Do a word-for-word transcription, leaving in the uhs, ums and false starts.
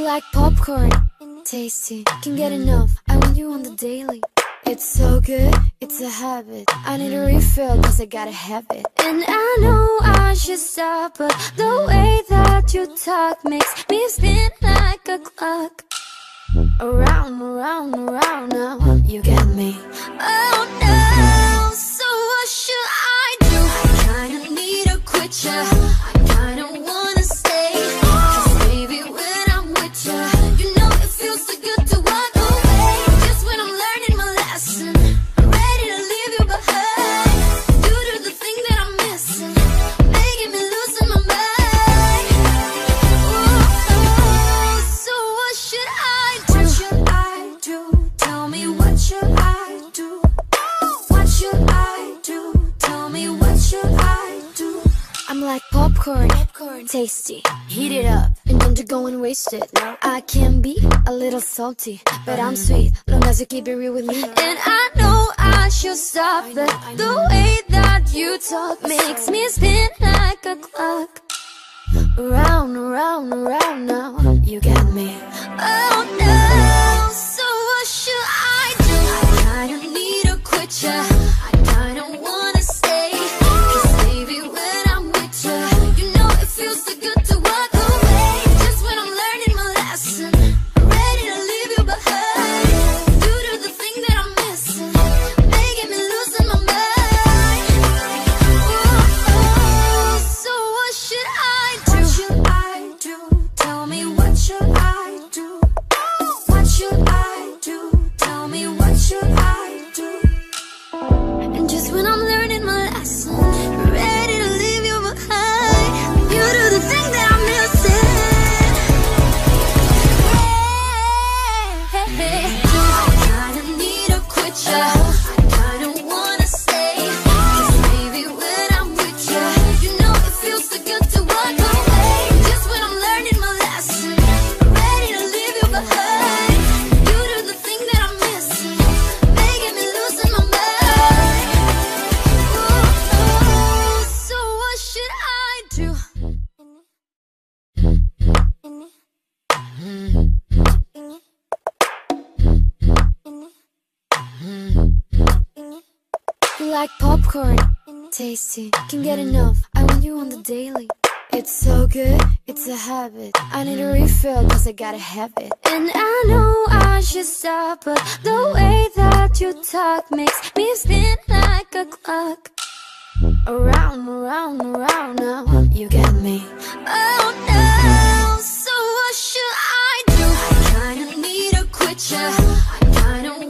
like popcorn, tasty, can't get enough, I want you on the daily. It's so good, it's a habit, I need a refill cause I gotta have it. And I know I should stop, but the way that you talk makes me spin like a clock. Around, around, around now, you get me. Oh no, so what should I do? I kinda need to quit ya, I kinda wanna stay, cause baby when I'm with ya, you know it feels so good to walk away. Just when I'm learning my lesson, I'm ready to leave you behind, due to the thing that I'm missing, making me losing my mind. Oh, so what should I do? What should I do? Tell me what should I do? What should I do? Tell me what should I do? I'm like popcorn, popcorn, tasty, heat it up and then to go and waste it. No, I can be a little salty, but I'm sweet, long as you keep it real with me. And I know I should stop, but the way that you talk makes me spin like a clock. Around, around, around now, you get me. Oh no, so what should I do? I kinda need to quit ya, I kinda wanna stay, cause baby when I'm with ya, you know it feels so good to walk away. Just when I'm learning my lesson, I'm ready to leave you behind, due to the thing that I'm missing, making me losing my mind. Oh, so what should I do? What should I do? Tell me what should I do? What should I do? Tell me what should I do? And just when I'm learning my lesson, ready to leave you behind, you do the thing that I'm missing. Hey, hey, hey. I kinda need to quit ya, I kinda wanna stay, cause baby when I'm with ya, you know it feels so good to walk away. Just when I'm learning my lesson, I'm ready to leave you behind, you do the thing that I'm missing, making me losing my mind. Oh, so what should I do? Like popcorn, tasty, can't get enough, I want you on the daily. It's so good, it's a habit, I need a refill cause I gotta have it. And I know I should stop, but the way that you talk makes me spin like a clock. Around, around, around now, you get me. Oh no, so what should I do? I kinda need to quit ya, I kinda